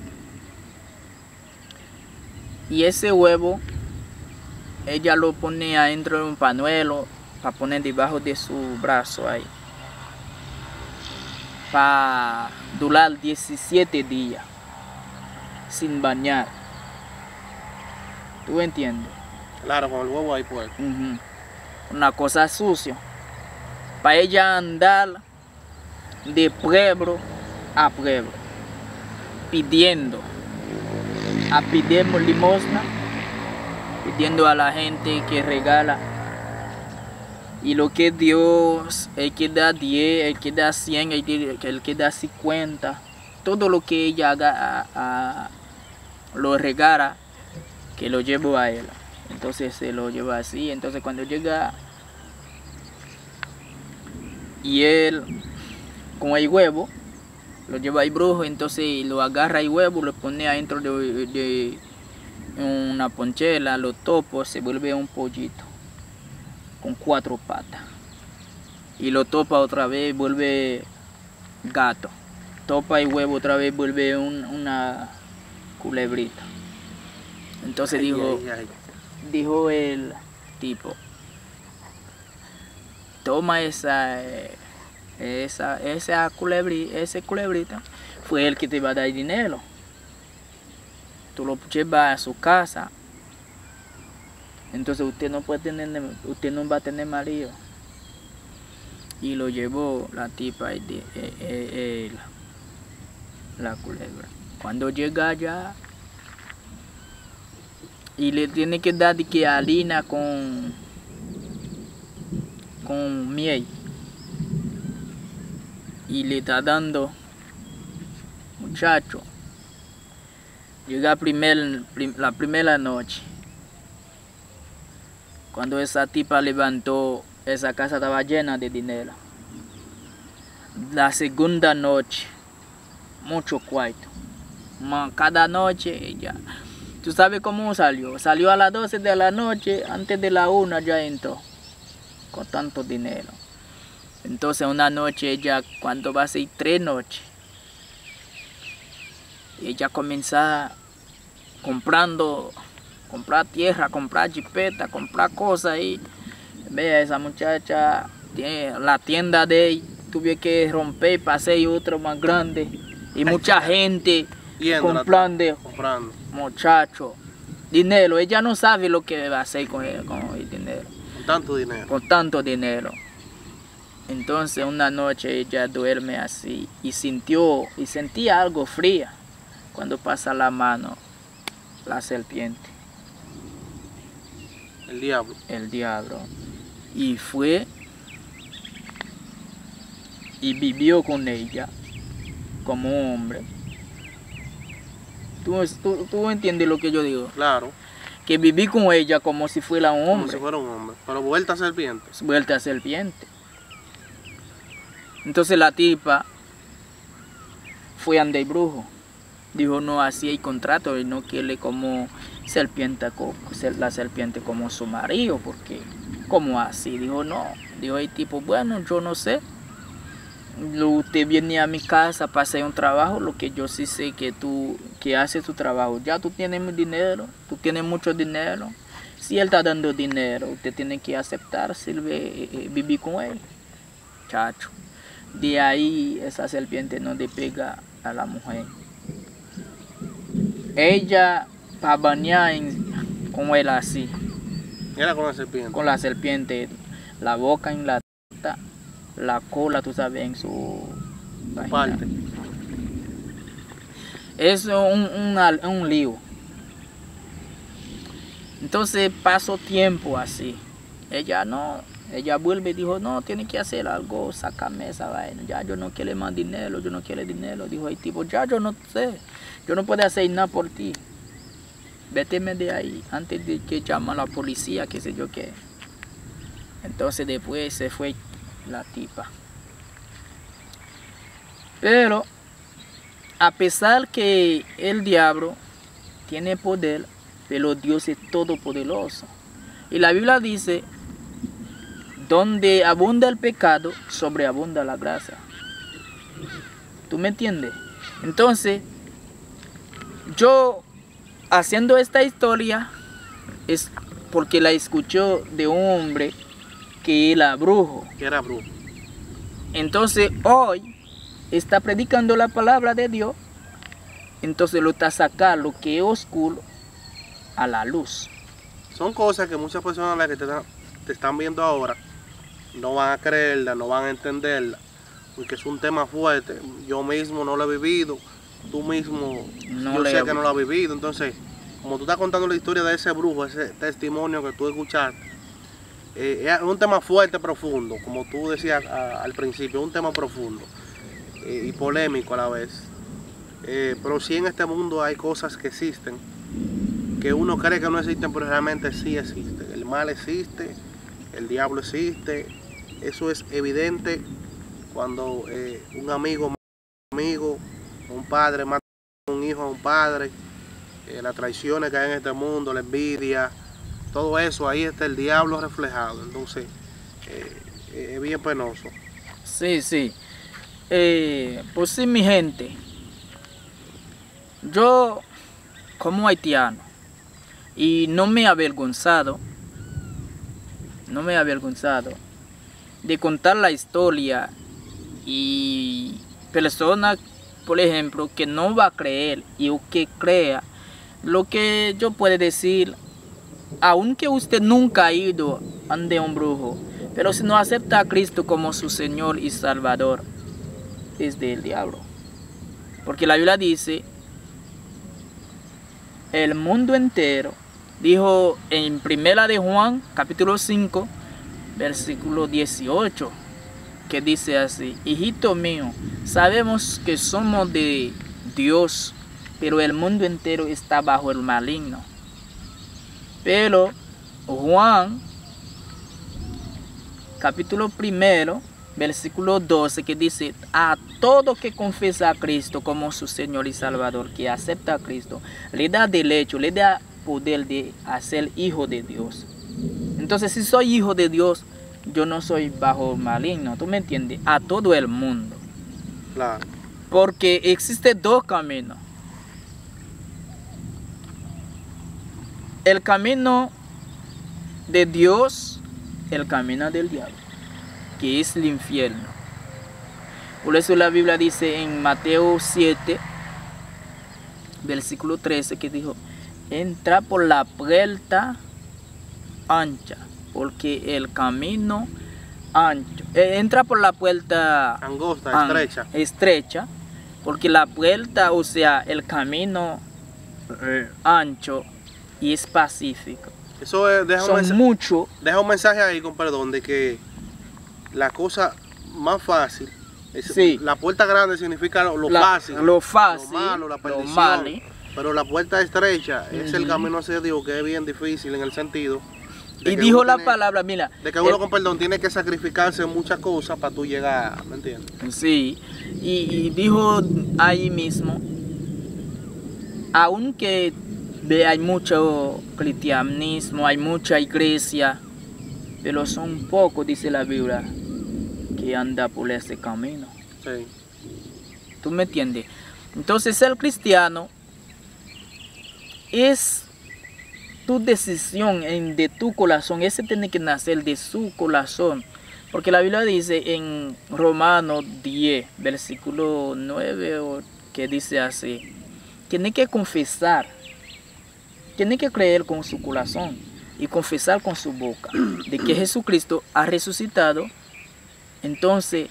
Y ese huevo, ella lo pone adentro de un pañuelo, para poner debajo de su brazo ahí. Para durar 17 días, sin bañar. ¿Tú entiendes? Claro, con el huevo ahí puesto. Una cosa sucia. Para ella andar de pueblo a pueblo, pidiendo. A pedir limosna pidiendo a la gente que regala. Y lo que Dios, el que da 10, el que da 100, el que da 50, todo lo que ella haga, lo regala, que lo llevo a él. Entonces se lo lleva así. Entonces cuando llega y él con el huevo, lo lleva al brujo, entonces lo agarra el huevo, lo pone adentro de una ponchera, lo topa, se vuelve un pollito con 4 patas. Y lo topa otra vez, vuelve gato. Topa el huevo otra vez, vuelve una culebrita. Entonces dijo el tipo, toma esa culebrita, fue el que te va a dar dinero. Tú lo llevas a su casa. Entonces usted no va a tener marido. Y lo llevó la tipa, la culebra. Cuando llega allá, y le tiene que dar que harina con miel. Y le está dando, muchacho. Llega la primera noche. Cuando esa tipa levantó, esa casa estaba llena de dinero. La segunda noche, mucho cuarto. Cada noche ella. ¿Tú sabes cómo salió? Salió a las 12 de la noche, antes de la 1 ya entró, con tanto dinero. Entonces una noche ella, cuando va a ser 3 noches, ella comienza comprar tierra, comprar jipeta, comprar cosas y vea, esa muchacha tiene la tienda de ella, tuve que romper para hacer otro más grande y mucha gente comprando. Muchacho, dinero, ella no sabe lo que va a hacer con el dinero. Con tanto dinero. Entonces una noche ella duerme así y sentía algo fría cuando pasa la mano la serpiente. El diablo. Y fue y vivió con ella como hombre. ¿Tú entiendes lo que yo digo? Claro. Que viví con ella como si fuera un hombre. Como si fuera un hombre, pero vuelta a serpiente. Vuelta a serpiente. Entonces la tipa fue ante el brujo. Dijo, no, así hay contrato y no quiere como la serpiente como su marido, porque ¿cómo así? Dijo, no. Dijo el tipo, bueno, yo no sé. Usted viene a mi casa para hacer un trabajo, lo que yo sí sé que hace tu trabajo. Ya tú tienes dinero, tú tienes mucho dinero. Si él está dando dinero, usted tiene que aceptar, vivir con él. Chacho. De ahí esa serpiente no le pega a la mujer. Ella para bañar con él así. Era con la serpiente. Con la serpiente, la boca en la teta, la cola, tú sabes, en su parte. Es un lío. Entonces pasó tiempo así. Ella vuelve y dijo, no, tiene que hacer algo, sácame esa vaina. Ya yo no quiero más dinero, yo no quiero dinero. Dijo el tipo, ya yo no sé, yo no puedo hacer nada por ti. Véteme de ahí antes de que llame a la policía, qué sé yo qué. Entonces después se fue la tipa. Pero a pesar que el diablo tiene poder, pero Dios es todopoderoso. Y la Biblia dice, donde abunda el pecado, sobreabunda la gracia. ¿Tú me entiendes? Entonces, yo haciendo esta historia es porque la escuchó de un hombre que era brujo. Entonces hoy está predicando la palabra de Dios. Entonces lo está sacando lo que es oscuro a la luz. Son cosas que muchas personas las que te están viendo ahora no van a creerla, no van a entenderla, porque es un tema fuerte. Yo mismo no lo he vivido, tú mismo yo sé que no lo has vivido. Entonces como tú estás contando la historia de ese brujo, ese testimonio que tú escuchaste, es un tema fuerte, profundo, como tú decías al principio, un tema profundo y polémico a la vez. Pero sí, en este mundo hay cosas que existen, que uno cree que no existen, pero realmente sí existen. El mal existe, el diablo existe, eso es evidente cuando un amigo, un padre mata a un hijo a un padre, las traiciones que hay en este mundo, la envidia, todo eso, ahí está el diablo reflejado. Entonces, es bien penoso. Sí, sí. Pues sí, mi gente, yo como haitiano, y no me he avergonzado de contar la historia, y personas, por ejemplo, que no va a creer y o que crea lo que yo puedo decir, aunque usted nunca ha ido ante un brujo, pero si no acepta a Cristo como su Señor y Salvador, es del diablo. Porque la Biblia dice, el mundo entero, dijo en Primera de Juan, capítulo 5, versículo 18, que dice así: hijito mío, sabemos que somos de Dios, pero el mundo entero está bajo el maligno. Pero Juan, capítulo 1, versículo 12, que dice: a todo que confiesa a Cristo como su Señor y Salvador, que acepta a Cristo, le da derecho, le da poder de hacer hijo de Dios. Entonces, si soy hijo de Dios, yo no soy bajo maligno, ¿tú me entiendes? A todo el mundo. Claro. Porque existe dos caminos. El camino de Dios, el camino del diablo, que es el infierno. Por eso la Biblia dice en Mateo 7, versículo 13, que dijo: entra por la puerta ancha, porque el camino ancho, entra por la puerta angosta, estrecha, porque la puerta, o sea, el camino ancho y es pacífico. Eso es, deja un mensaje ahí, con perdón, de que la cosa más fácil, sí, la puerta grande significa lo fácil, lo malo, la perdición, lo malo. Pero la puerta estrecha es el camino hacia Dios, que es bien difícil en el sentido y dijo la palabra, mira, de que uno con perdón tiene que sacrificarse muchas cosas para tú llegar, ¿me entiendes? Sí, y dijo ahí mismo, aunque hay mucho cristianismo, hay mucha iglesia, pero son pocos, dice la Biblia, que anda por ese camino. Sí. ¿Tú me entiendes? Entonces, ser cristiano es tu decisión de tu corazón. Ese tiene que nacer de su corazón. Porque la Biblia dice en Romanos 10, versículo 9, que dice así: tiene que confesar, tiene que creer con su corazón y confesar con su boca de que Jesucristo ha resucitado. Entonces,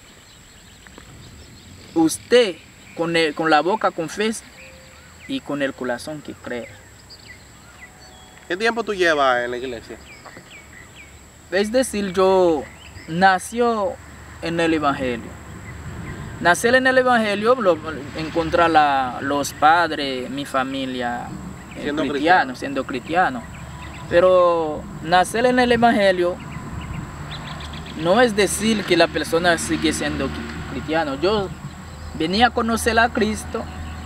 usted con la boca confesa y con el corazón que cree. ¿Qué tiempo tú llevas en la iglesia? Es decir, yo nació en el Evangelio. Nacer en el Evangelio, encontrar los padres, mi familia, siendo cristiano. Pero nacer en el Evangelio no es decir que la persona sigue siendo cristiano. Yo venía a conocer a Cristo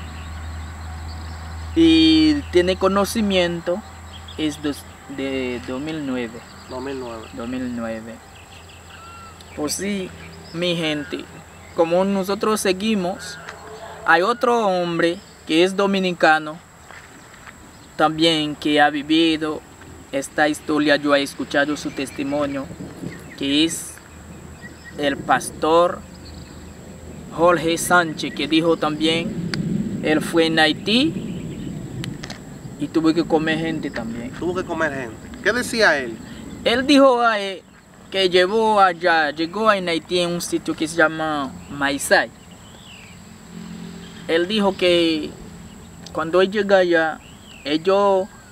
y tiene conocimiento es de 2009. 2009. Pues sí, mi gente, como nosotros seguimos, hay otro hombre que es dominicano también, que ha vivido esta historia. Yo he escuchado su testimonio, que es el pastor Jorge Sánchez, que dijo también, él fue en Haití y tuvo que comer gente también. Tuvo que comer gente. ¿Qué decía él? Él dijo que llegó en Haití en un sitio que se llama Maizay. Él dijo que cuando él llega allá, ellos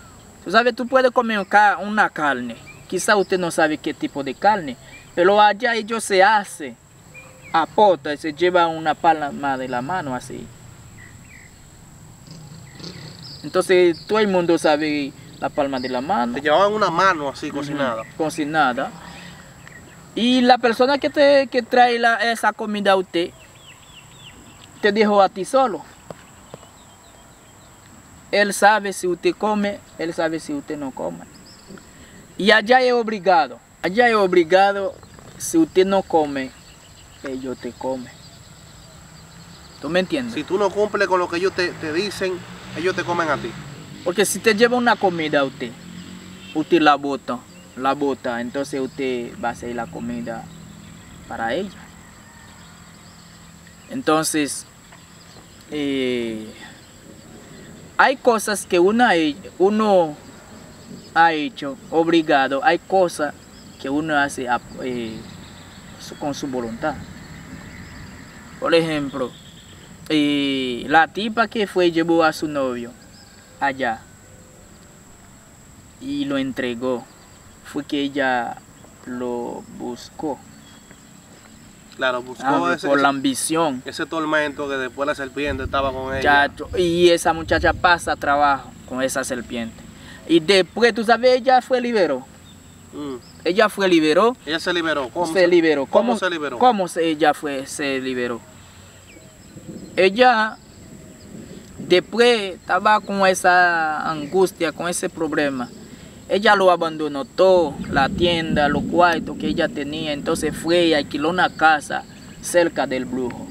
Tú sabes, tú puedes comer una carne. Quizá usted no sabe qué tipo de carne. Pero allá ellos se hace a pota y se lleva una palma de la mano así. Entonces todo el mundo sabe la palma de la mano. Te llevaban una mano así cocinada. Cocinada. Y la persona que trae esa comida a usted, te dejó a ti solo. Él sabe si usted come, él sabe si usted no come. Y allá es obligado. Allá es obligado, si usted no come, ellos te comen. ¿Tú me entiendes? Si tú no cumples con lo que ellos te dicen, ellos te comen a ti. Porque si te lleva una comida a usted la bota, entonces usted va a hacer la comida para ella. Entonces, hay cosas que uno ha hecho obligado, hay cosas que uno hace con su voluntad. Por ejemplo, la tipa que llevó a su novio allá y lo entregó, fue que ella lo buscó. Claro, buscó por la ambición. Ese tormento que después la serpiente estaba con ella. Y esa muchacha pasa trabajo con esa serpiente. Y después, tú sabes, ella fue liberó. Ella fue liberó. Ella se liberó. ¿Cómo se liberó? ¿Cómo se liberó? ¿Cómo se liberó? Ella después estaba con esa angustia, con ese problema. Ella lo abandonó todo, la tienda, los cuartos que ella tenía. Entonces fue y alquiló una casa cerca del brujo.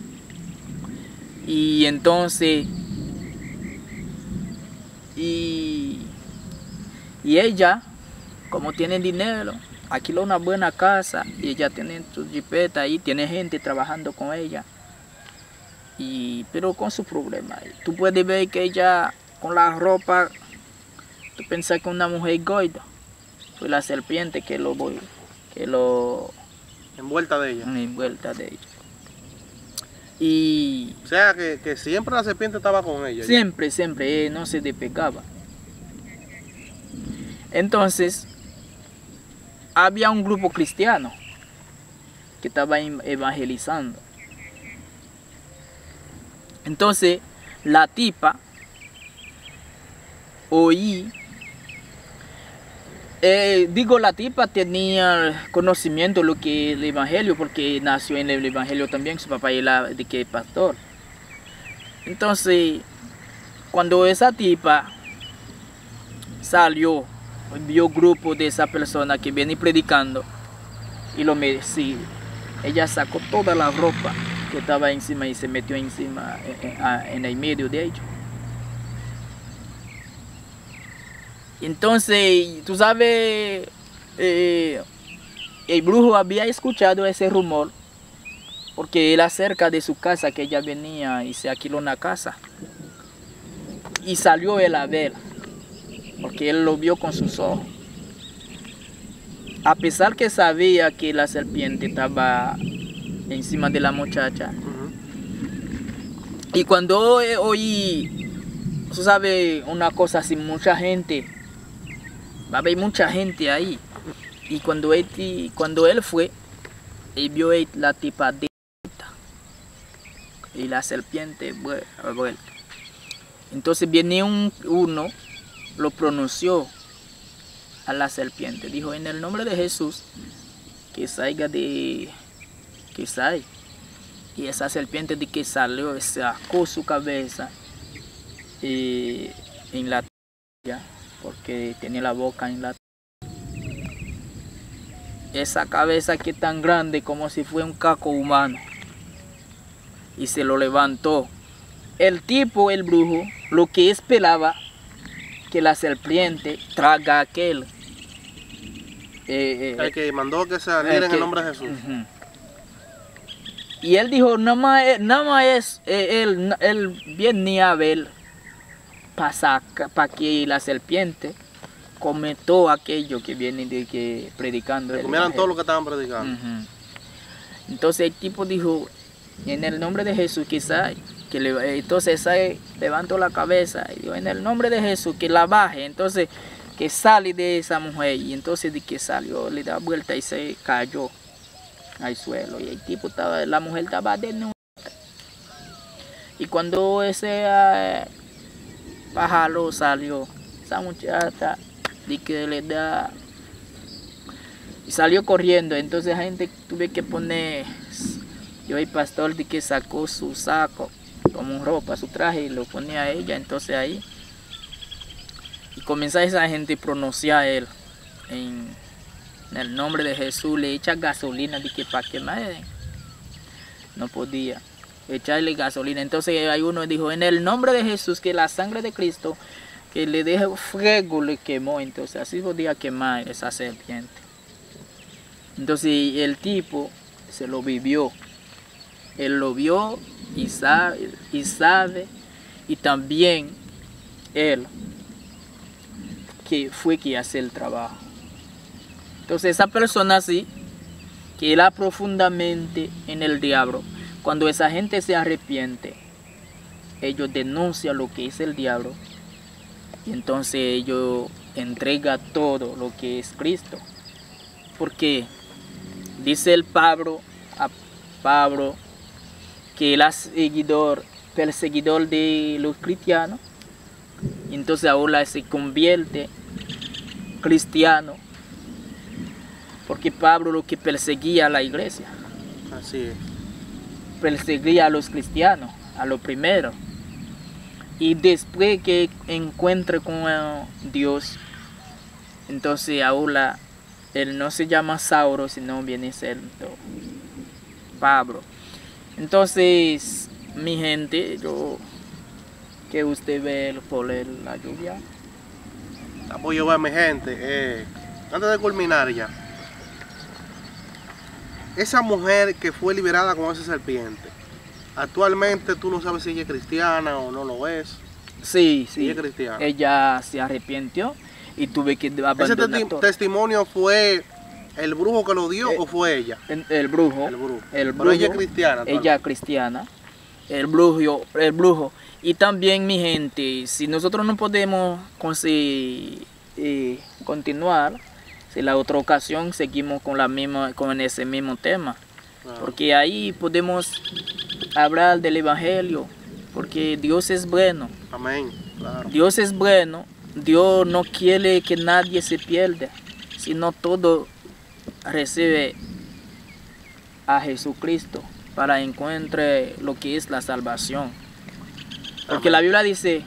Y entonces, y ella, como tiene dinero, alquiló una buena casa y ella tiene su jipeta ahí, tiene gente trabajando con ella. Pero con su problema. Tú puedes ver que ella con la ropa, tú piensas que una mujer gorda, fue la serpiente que lo envuelta de ella. Envuelta de ella. Y o sea que siempre la serpiente estaba con ella. Siempre, no se despegaba. Entonces, había un grupo cristiano que estaba evangelizando. Entonces, la tipa la tipa tenía conocimiento de lo que es el evangelio, porque nació en el evangelio también, su papá era de que pastor. Entonces, cuando esa tipa salió, vio grupo de esa persona que viene predicando y lo merecía, ella sacó toda la ropa que estaba encima y se metió encima en el medio de ellos. Entonces, tú sabes, el brujo había escuchado ese rumor porque era cerca de su casa que ella venía y se alquiló una casa. Y salió él a ver, porque él lo vio con sus ojos. A pesar que sabía que la serpiente estaba encima de la muchacha. Y cuando oí, tú sabes, una cosa así, mucha gente, va a haber mucha gente ahí. Y cuando él fue, él vio la tipa de y la serpiente vuelta. Entonces viene uno, lo pronunció a la serpiente. Dijo, en el nombre de Jesús, que salga y esa serpiente de que salió, sacó su cabeza en la tierra, porque tenía la boca en la tierra. Esa cabeza que es tan grande como si fuera un caco humano. Y se lo levantó. El tipo, el brujo, lo que esperaba que la serpiente traga a aquel. El que mandó que saliera en el nombre de Jesús. Y él dijo, nada más él viene a ver para que la serpiente come todo aquello que viene predicando. Que comieran todo lo que estaban predicando. Entonces el tipo dijo, en el nombre de Jesús, quizás Entonces ahí levantó la cabeza y dijo, en el nombre de Jesús, que la baje. Entonces que sale de esa mujer, y entonces de que salió, le da vuelta y se cayó al suelo, y el tipo la mujer estaba desnuda. Y cuando ese pájaro salió, esa muchacha de que le da y salió corriendo. Entonces la gente tuve que poner, yo el pastor de que sacó su saco como ropa, su traje, y lo ponía a ella. Entonces ahí y comenzó esa gente a pronunciar él en el nombre de Jesús, le echa gasolina de que para que me no podía echarle gasolina. Entonces hay uno dijo, en el nombre de Jesús, que la sangre de Cristo que le deje fuego le quemó. Entonces así podía quemar esa serpiente. Entonces el tipo se lo vivió, él lo vio y sabe, y también él que fue que hace el trabajo. Entonces esa persona así, que era profundamente en el diablo, cuando esa gente se arrepiente, ellos denuncian lo que es el diablo, y entonces ellos entregan todo lo que es Cristo. Porque dice el Pablo a Pablo que él es perseguidor de los cristianos, y entonces ahora se convierte cristiano, porque Pablo lo que perseguía a la iglesia. Así es. Perseguía a los cristianos, a lo primero. Y después que encuentre con Dios, entonces ahora él no se llama Saulo, sino viene siendo Pablo. Entonces, mi gente, yo que usted ve por la lluvia. Pues yo veo, mi gente, antes de culminar ya, esa mujer que fue liberada con esa serpiente, actualmente tú no sabes si ella es cristiana o no lo es. Sí, sí. Ella es cristiana. Ella se arrepintió y tuve que abandonar ¿Ese todo. testimonio fue el brujo que lo dio o fue ella? El brujo. Pero ella es cristiana. Ella es cristiana. El brujo. Y también, mi gente, si nosotros no podemos continuar, si la otra ocasión seguimos con ese mismo tema. Claro. Porque ahí podemos hablar del evangelio, porque Dios es bueno. Amén. Claro. Dios es bueno. Dios no quiere que nadie se pierda, sino todo recibe a Jesucristo para encontrar lo que es la salvación. Porque la Biblia dice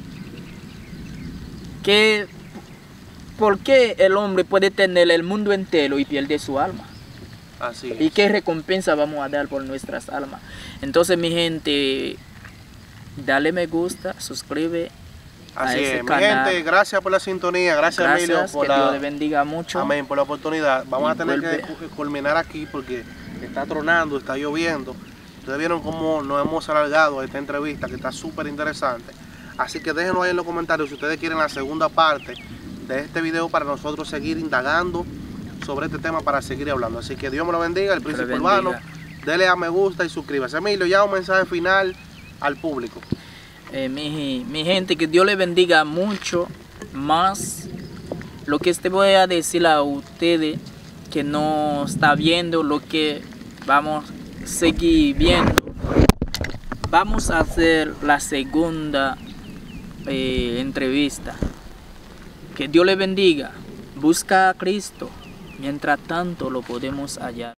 que ¿por qué el hombre puede tener el mundo entero y pierde su alma? Así es. ¿Y qué recompensa vamos a dar por nuestras almas? Entonces, mi gente, dale me gusta, suscribe a Así ese es, canal. mi gente, gracias por la sintonía, gracias Emilio por que Dios le bendiga mucho. Amén, por la oportunidad. Vamos Y a tener vuelve. que culminar aquí porque está tronando, está lloviendo. Ustedes vieron cómo nos hemos alargado esta entrevista que está súper interesante. Así que déjenos ahí en los comentarios si ustedes quieren la segunda parte de este video para nosotros seguir indagando sobre este tema, para seguir hablando. Así que Dios me lo bendiga, el Príncipe Urbano. Dele a me gusta y suscríbase. Emilio, ya un mensaje final al público. Mi gente, que Dios le bendiga mucho más. Lo que voy a decir a ustedes que no está viendo, lo que vamos a seguir viendo, vamos a hacer la segunda entrevista. Que Dios le bendiga. Busca a Cristo. Mientras tanto lo podemos hallar.